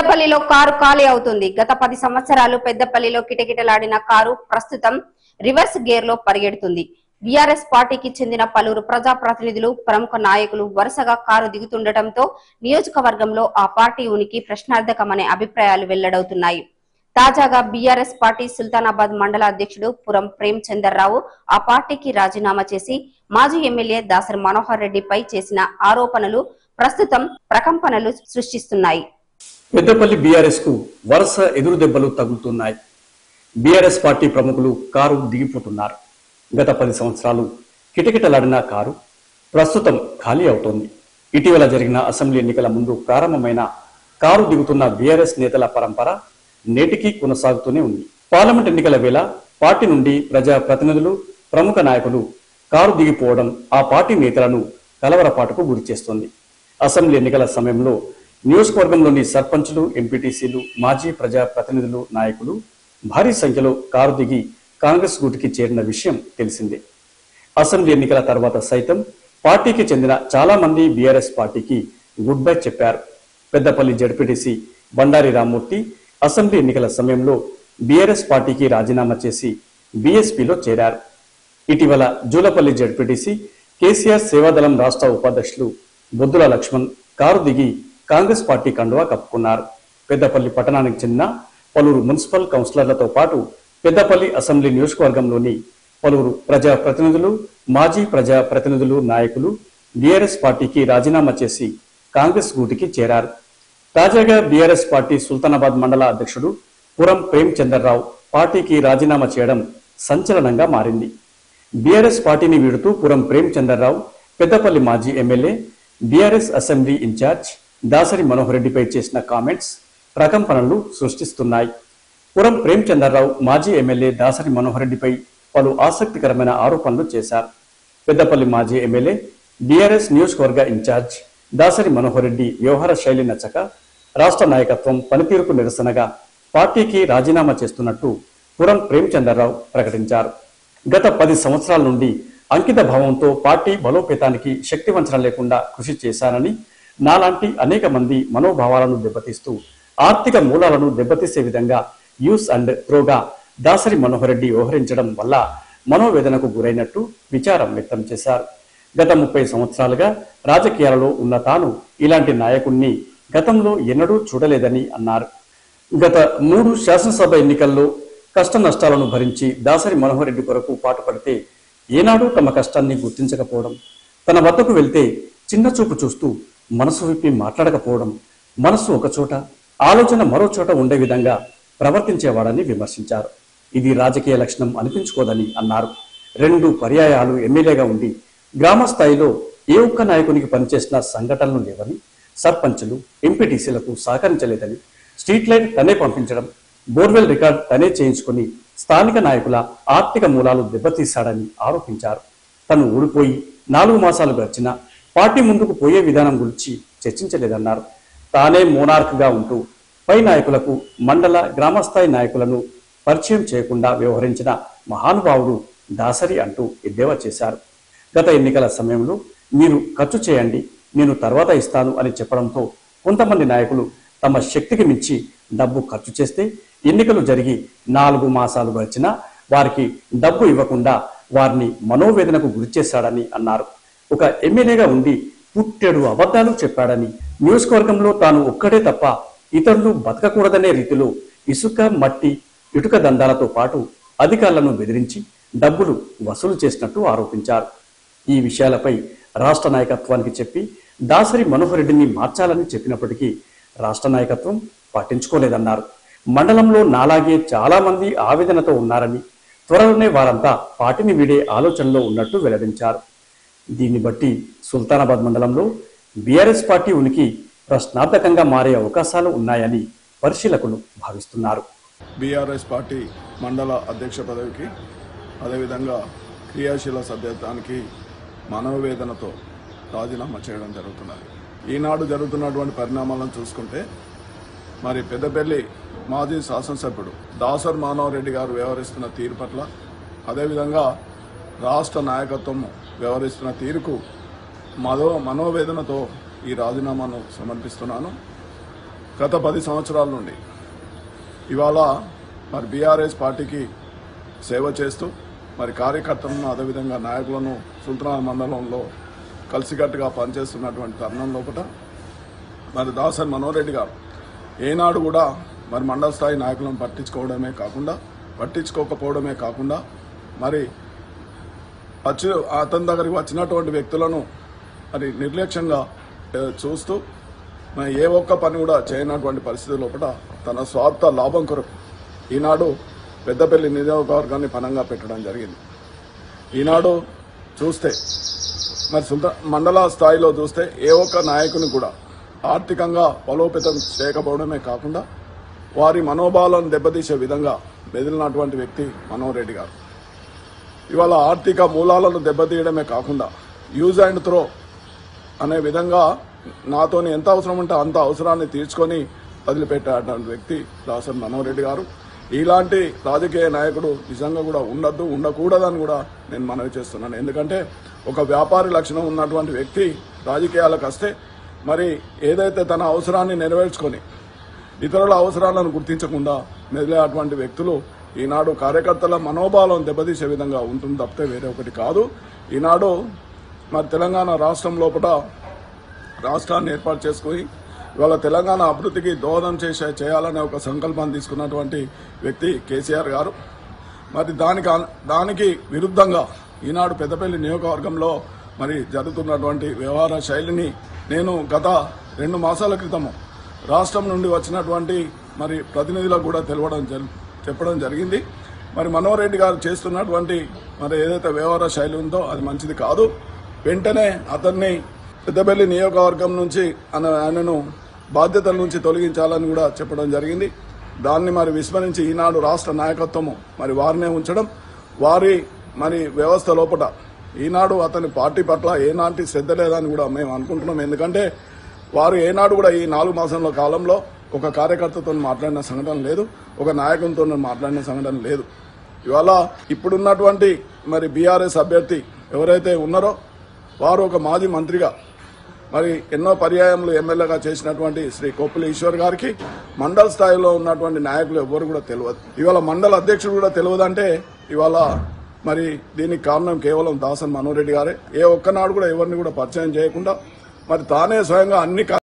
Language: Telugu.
పెద్దపల్లిలో కారు ఖాళీ అవుతుంది. గత 10 సంవత్సరాలు పెద్దపల్లిలో కిటకిటలాడిన కారు ప్రస్తుతం రివర్స్ గేర్ లో పరిగెడుతుంది. బీఆర్ఎస్ పార్టీకి చెందిన పలువురు ప్రజాప్రతినిధులు, ప్రముఖ నాయకులు వరుసగా కారు దిగుతుండటంతో నియోజకవర్గంలో ఆ పార్టీ ఉనికి ప్రశ్నార్థకమనే అభిప్రాయాలు వెల్లడవుతున్నాయి. తాజాగా బీఆర్ఎస్ పార్టీ సుల్తానాబాద్ మండల అధ్యక్షుడు పురం ప్రేమచందర్రావు ఆ పార్టీకి రాజీనామా చేసి మాజీ ఎమ్మెల్యే దాసరి మనోహర్ రెడ్డిపై చేసిన ఆరోపణలు ప్రస్తుతం ప్రకంపనలు సృష్టిస్తున్నాయి. పెద్దపల్లి బీఆర్ఎస్ కు వరుస ఎదురు దెబ్బలు తగులుతున్నాయి. బీఆర్ఎస్ పార్టీ ప్రముఖులు కారు దిగిపోతున్నారు. గత 10 సంవత్సరాలు కిటకిటలాడిన కారు ప్రస్తుతం ఖాళీ అవుతోంది. ఇటీవల జరిగిన అసెంబ్లీ ఎన్నికల ముందు ప్రారంభమైన కారు దిగుతున్న బీఆర్ఎస్ నేతల పరంపర నేటికీ కొనసాగుతూనే ఉంది. పార్లమెంట్ ఎన్నికల వేళ పార్టీ నుండి ప్రజా ప్రతినిధులు, ప్రముఖ నాయకులు కారు దిగిపోవడం ఆ పార్టీ నేతలను కలవరపాటుకు గురిచేస్తోంది. అసెంబ్లీ ఎన్నికల సమయంలో నియోజకవర్గంలోని సర్పంచులు, ఎంపీటీసీలు, మాజీ ప్రజా ప్రతినిధులు, నాయకులు భారీ సంఖ్యలో కారు దిగి కాంగ్రెస్ గూటికి చేరిన విషయం తెలిసిందే. అసెంబ్లీ ఎన్నికల తర్వాత సైతం పార్టీకి చెందిన చాలా మంది బీఆర్ఎస్ పార్టీకి గుడ్ బై చెప్పారు. పెద్దపల్లి జడ్పీటీసీ బండారి రామ్మూర్తి అసెంబ్లీ ఎన్నికల సమయంలో బీఆర్ఎస్ పార్టీకి రాజీనామా చేసి బీఎస్పీలో చేరారు. ఇటీవల జూలపల్లి జడ్పీటీసీ కేసీఆర్ సేవాదళం రాష్ట్ర ఉపాధ్యక్షులు బొద్దుల లక్ష్మణ్ కారు దిగి కాంగ్రెస్ పార్టీ కండువా కప్పుకున్నారు. పెద్దపల్లి పట్టణానికి చెందిన పలువురు మున్సిపల్ కౌన్సిలర్లతో పాటు పెద్దపల్లి అసెంబ్లీ నియోజకవర్గంలోని పలువురు ప్రజా ప్రతినిధులు, మాజీ ప్రజా ప్రతినిధులు, నాయకులు బీఆర్ఎస్ పార్టీకి రాజీనామా చేసి కాంగ్రెస్ గూటికి చేరారు. తాజాగా బీఆర్ఎస్ పార్టీ సుల్తానాబాద్ మండల అధ్యక్షుడు పురం ప్రేమచందర్రావు పార్టీకి రాజీనామా చేయడం సంచలనంగా మారింది. బీఆర్ఎస్ పార్టీని వీడుతూ పురం ప్రేమచందర్రావు పెద్దపల్లి మాజీ MLA, BRS assembly incharge Dasari Manohar రెడ్డిపై చేసిన కామెంట్స్ ప్రకంపనలు సృష్టిస్తున్నాయి. పురం ప్రేమచందర్రావు మాజీ ఎమ్మెల్యే దాసరి మనోహర్ రెడ్డిపై పలు ఆసక్తికరమైన ఆరోపణలు చేశారు. పెద్దపల్లి మాజీ ఎమ్మెల్యే, బీఆర్ఎస్ నియోజకవర్గ ఇన్ఛార్జ్ దాసరి మనోహర్ రెడ్డి వ్యవహార శైలి నచ్చక రాష్ట్ర నాయకత్వం పనితీరుకు నిరసనగా పార్టీకి రాజీనామా చేస్తున్నట్టు పురం ప్రేమచందర్రావు ప్రకటించారు. గత 10 సంవత్సరాల నుండి అంకిత భావంతో పార్టీ బలోపేతానికి శక్తివంచన లేకుండా కృషి చేశానని, నాలాంటి అనేక మంది మనోభావాలను దెబ్బతీస్తూ ఆర్థిక మూలాలను దెబ్బతీసే విధంగా యూస్ అండ్ త్రోగా దాసరి మనోహర్ రెడ్డి వ్యవహరించడం వల్ల మనోవేదనకు గురైనట్టు విచారం వ్యక్తం చేశారు. గత 30 సంవత్సరాలుగా రాజకీయాలలో ఉన్న తాను ఇలాంటి నాయకుణ్ణి గతంలో ఎన్నడూ చూడలేదని అన్నారు. గత 3 శాసనసభ ఎన్నికల్లో కష్ట నష్టాలను భరించి దాసరి మనోహర్ రెడ్డి కొరకు పాటుపడితే ఏనాడూ తమ కష్టాన్ని గుర్తించకపోవడం, తన వద్దకు వెళ్తే చిన్న చూపు చూస్తూ మనసు విప్పి మాట్లాడకపోవడం, మనసు ఒక చోట ఆలోచన మరో చోట ఉండే విధంగా ప్రవర్తించేవాడని విమర్శించారు. ఇది రాజకీయ లక్షణం అనిపించుకోదని అన్నారు. 2 పర్యాయాలు ఎమ్మెల్యేగా ఉండి గ్రామ స్థాయిలో ఏ ఒక్క నాయకునికి పనిచేసిన సంఘటనలు లేవని, సర్పంచులు, ఎంపీటీసీలకు సహకరించలేదని, స్ట్రీట్ లైట్ తనే పంపించడం, బోర్వెల్ రికార్డ్ తనే చేయించుకుని స్థానిక నాయకుల ఆర్థిక మూలాలు దెబ్బతీశాడని ఆరోపించారు. తను ఊడిపోయి 4 మాసాలు గడిచినా పార్టీ ముందుకు పోయే విధానం గురించి చర్చించలేదన్నారు. తానే మోనార్క్గా ఉంటూ పై నాయకులకు మండల, గ్రామస్థాయి నాయకులను పరిచయం చేయకుండా వ్యవహరించిన మహానుభావుడు దాసరి అంటూ ఎద్దేవా చేశారు. గత ఎన్నికల సమయంలో మీరు ఖర్చు చేయండి, నేను తర్వాత ఇస్తాను అని చెప్పడంతో కొంతమంది నాయకులు తమ శక్తికి మించి డబ్బు ఖర్చు చేస్తే ఎన్నికలు జరిగి 4 మాసాలు గడిచినా వారికి డబ్బు ఇవ్వకుండా వారిని మనోవేదనకు గురిచేశాడని అన్నారు. ఒక ఎమ్మెల్యేగా ఉండి పుట్టెడు అబద్ధాలు చెప్పాడని, నియోజకవర్గంలో తాను ఒక్కడే తప్ప ఇతరులు బతకకూడదనే రీతిలో ఇసుక, మట్టి, ఇటుక దందాలతో పాటు అధికారులను బెదిరించి డబ్బులు వసూలు చేసినట్టు ఆరోపించారు. ఈ విషయాలపై రాష్ట్ర నాయకత్వానికి చెప్పి దాసరి మనోహర్ రెడ్డిని మార్చాలని చెప్పినప్పటికీ రాష్ట్ర నాయకత్వం పట్టించుకోలేదన్నారు. మండలంలో నాలాగే చాలా మంది ఆవేదనతో ఉన్నారని, త్వరలోనే వారంతా పార్టీని వీడే ఆలోచనలో ఉన్నట్టు వెల్లడించారు. దీన్ని బట్టి సుల్తానాబాద్ మండలంలో బీఆర్ఎస్ పార్టీ ఉనికి ప్రశ్నార్థకంగా మారే అవకాశాలు ఉన్నాయని పరిశీలకులు భావిస్తున్నారు. బీఆర్ఎస్ పార్టీ మండల అధ్యక్ష పదవికి, అదేవిధంగా క్రియాశీల సభ్యత్వానికి మనోవేదనతో రాజీనామా చేయడం జరుగుతున్నది. ఈనాడు జరుగుతున్నటువంటి పరిణామాలను చూసుకుంటే మరి పెద్దపల్లి మాజీ శాసనసభ్యుడు దాసర్ మనోహర్ రెడ్డి గారు వ్యవహరిస్తున్న తీరు పట్ల, అదేవిధంగా రాష్ట్ర నాయకత్వం వ్యవహరిస్తున్న తీరుకు మనోవేదనతో ఈ రాజీనామాను సమర్పిస్తున్నాను. గత 10 సంవత్సరాల నుండి ఇవాళ మరి బీఆర్ఎస్ పార్టీకి సేవ చేస్తూ మరి కార్యకర్తలను అదేవిధంగా నాయకులను సుల్తానాబాద్ మండలంలో కలిసికట్టుగా పనిచేస్తున్నటువంటి తరుణం లోపల మరి దాసరి మనోహర్ రెడ్డి గారు ఏనాడు కూడా మరి మండల స్థాయి నాయకులను పట్టించుకోకపోవడమే కాకుండా మరి అతని దగ్గరికి వచ్చినటువంటి వ్యక్తులను మరి నిర్లక్ష్యంగా చూస్తూ మరి ఏ ఒక్క పని కూడా చేయనటువంటి పరిస్థితి లోపల తన స్వార్థ లాభం కొరకు ఈనాడు పెద్దపల్లి నియోజకవర్గాన్ని పనంగా పెట్టడం జరిగింది. ఈనాడు చూస్తే మరి మండల స్థాయిలో చూస్తే ఏ ఒక్క నాయకుని కూడా ఆర్థికంగా బలోపేతం చేయకపోవడమే కాకుండా వారి మనోభావాలను దెబ్బతీసే విధంగా మెదిలినటువంటి వ్యక్తి మనోహర్ రెడ్డి గారు. ఇవాళ ఆర్థిక మూలాలను దెబ్బతీయడమే కాకుండా యూజ్ అండ్ త్రో అనే విధంగా నాతోని ఎంత అవసరం ఉంటే అంత అవసరాన్ని తీర్చుకొని వదిలిపెట్టేటువంటి వ్యక్తి దాసరి మనోహర్ రెడ్డి గారు. ఇలాంటి రాజకీయ నాయకుడు నిజంగా కూడా ఉండకూడదని కూడా నేను మనవి చేస్తున్నాను. ఎందుకంటే ఒక వ్యాపారి లక్షణం ఉన్నటువంటి వ్యక్తి రాజకీయాలకు వస్తే మరి ఏదైతే తన అవసరాన్ని నెరవేర్చుకొని ఇతరుల అవసరాలను గుర్తించకుండా మెదిలేటువంటి వ్యక్తులు ఈనాడు కార్యకర్తల మనోభావం దెబ్బతీసే విధంగా ఉంటుంది తప్పితే వేరే ఒకటి కాదు. ఈనాడు మరి తెలంగాణ రాష్ట్రం లోపల రాష్ట్రాన్ని ఏర్పాటు చేసుకుని ఇవాళ తెలంగాణ అభివృద్ధికి దోహదం చేయాలనే ఒక సంకల్పం తీసుకున్నటువంటి వ్యక్తి కేసీఆర్ గారు. మరి దానికి విరుద్ధంగా ఈనాడు పెద్దపల్లి నియోజకవర్గంలో మరి జరుగుతున్నటువంటి వ్యవహార శైలిని నేను గత 2 మాసాల క్రితము రాష్ట్రం నుండి వచ్చినటువంటి మరి ప్రతినిధులకు కూడా చెప్పడం జరిగింది. మరి మనోహర్ రెడ్డి గారు చేస్తున్నటువంటి మరి ఏదైతే వ్యవహార శైలి ఉందో అది మంచిది కాదు. వెంటనే అతన్ని పెద్దపల్లి నియోజకవర్గం నుంచి ఆయనను బాధ్యతల నుంచి తొలగించాలని కూడా చెప్పడం జరిగింది. దాన్ని మరి విస్మరించి ఈనాడు రాష్ట్ర నాయకత్వము మరి వారినే ఉంచడం, వారి మరి వ్యవస్థ లోపల ఈనాడు అతని పార్టీ పట్ల ఏనాటి శ్రద్ధ లేదని కూడా మేము అనుకుంటున్నాం. ఎందుకంటే వారు ఏనాడు కూడా ఈ 4 మాసాల కాలంలో ఒక కార్యకర్తతో మాట్లాడిన సంఘటన లేదు, ఒక నాయకునితో మాట్లాడిన సంఘటన లేదు. ఇవాళ ఇప్పుడున్నటువంటి మరి బీఆర్ఎస్ అభ్యర్థి ఎవరైతే ఉన్నారో వారు ఒక మాజీ మంత్రిగా మరి ఎన్నో పర్యాయములు ఎమ్మెల్యేగా చేసినటువంటి శ్రీ కొప్పుల ఈశ్వర్ గారికి మండల స్థాయిలో ఉన్నటువంటి నాయకులు ఎవ్వరు కూడా తెలియదు. ఇవాళ మండల అధ్యక్షుడు కూడా తెలియదంటే ఇవాళ మరి దీనికి కారణం కేవలం దాసరి మనోహర్ రెడ్డి గారే. ఏ ఒక్కనాడు కూడా ఎవరిని కూడా పరిచయం చేయకుండా మరి తానే స్వయంగా అన్ని